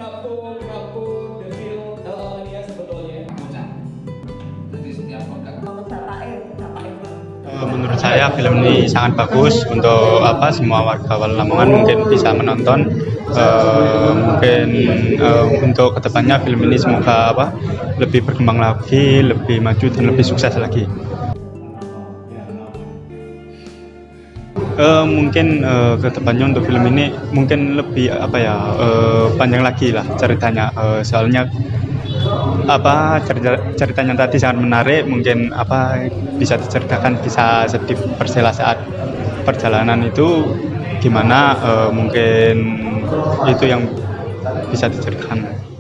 Kapur Devil ini ya sebetulnya. Jadi setiap Menurut saya film ini sangat bagus untuk semua warga Lamongan mungkin bisa menonton. Mungkin untuk kedepannya film ini semoga lebih berkembang lagi, lebih maju dan lebih sukses lagi. Mungkin kedepannya untuk film ini mungkin lebih panjang lagi lah ceritanya. Soalnya ceritanya tadi sangat menarik, mungkin bisa diceritakan kisah sedih Persela saat perjalanan itu gimana, mungkin itu yang bisa diceritakan.